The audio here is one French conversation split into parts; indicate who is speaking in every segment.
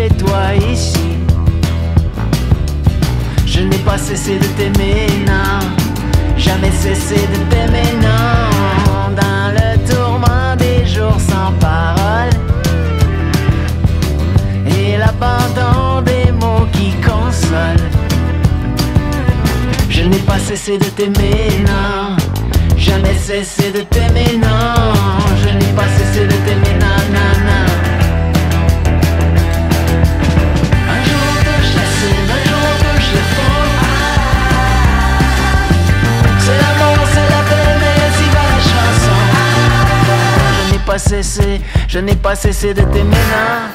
Speaker 1: chez toi ici. Je n'ai pas cessé de t'aimer, non. Jamais cessé de t'aimer, non. Dans le tourment des jours sans parole et l'abandon des mots qui consolent. Je n'ai pas cessé de t'aimer, non. Jamais cessé de t'aimer, non. Je n'ai pas cessé de t'aimer, non, non, non. Un jour on touche la cible, un jour on touche le fond. C'est l'amour, c'est la peine, et ainsi va la chanson. Je n'ai pas cessé de t'aimer, non.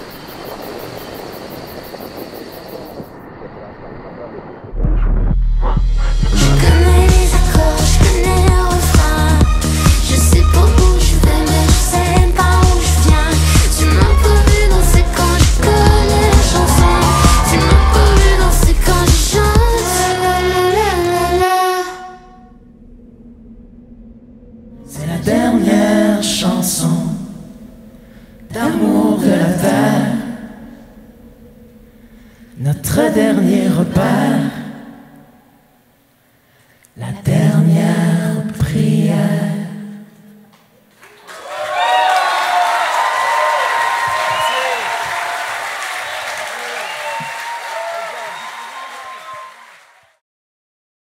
Speaker 2: C'est la dernière chanson d'amour de la terre, notre dernier repère, la terre.